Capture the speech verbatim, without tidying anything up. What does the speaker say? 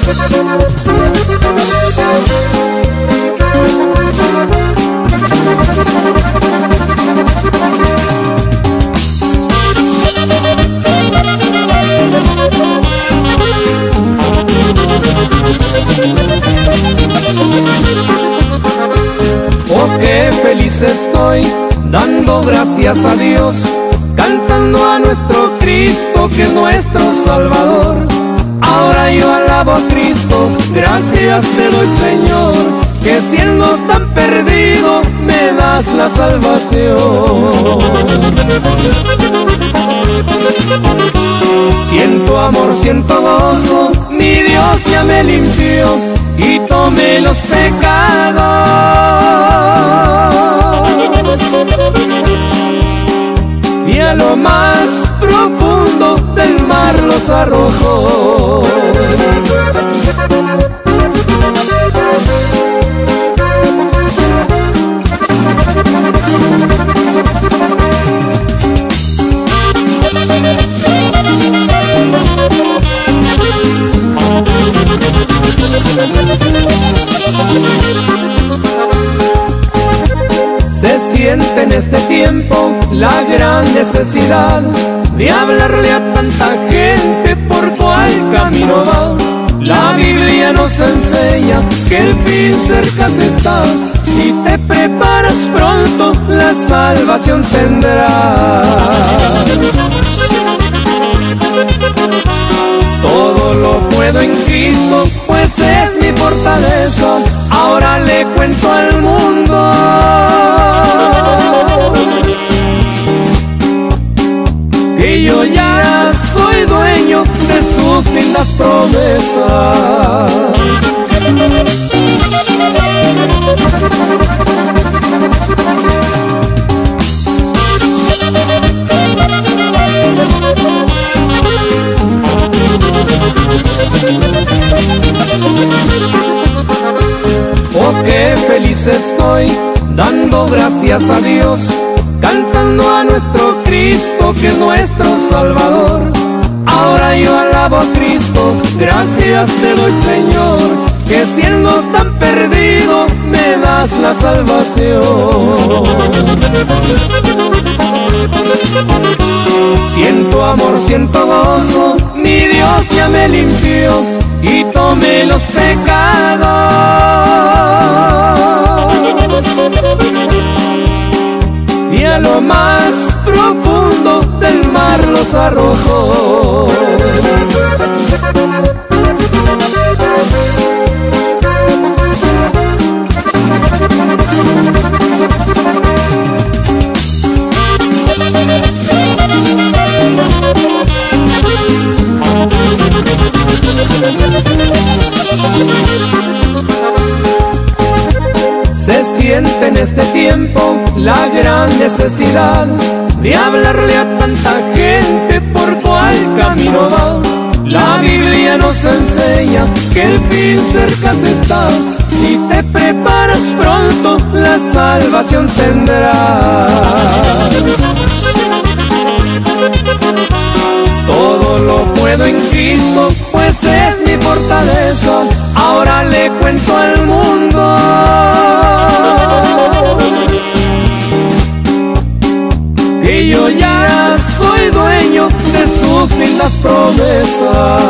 Oh, qué feliz estoy, dando gracias a Dios, cantando a nuestro Cristo, que es nuestro Salvador. Ahora yo alabo a Cristo, gracias te doy, Señor, que siendo tan perdido me das la salvación. Siento amor, siento gozo, mi Dios ya me limpió y tomé los pecados, y a lo más profundo del mar los arrojó. Se siente en este tiempo la gran necesidad de hablarle a tanta gente por cuál camino va. La Biblia nos enseña que el fin cerca se está. Si te preparas pronto, la salvación tendrás. Todo lo puedo en Cristo, pues es mi fortaleza. Ahora le cuento al mundo que yo ya soy dueño de sus lindas promesas. Oh, qué feliz estoy, dando gracias a Dios, cantando a nuestro Cristo, que es nuestro Salvador. Ahora yo alabo a Cristo, gracias te doy, Señor, que siendo tan perdido me das la salvación. Siento amor, siento gozo, mi Dios ya me limpió y tomé los pecados, y a lo más profundo del mar los arrojó. Se siente en este tiempo la gran necesidad de hablarle a tanta gente por cuál camino va. La Biblia nos enseña que el fin cerca se está. Si te preparas pronto, la salvación tendrás. Todo lo puedo en Cristo, pues es mi fortaleza. Ahora le cuento al mundo que yo ya soy dueño de sus lindas promesas.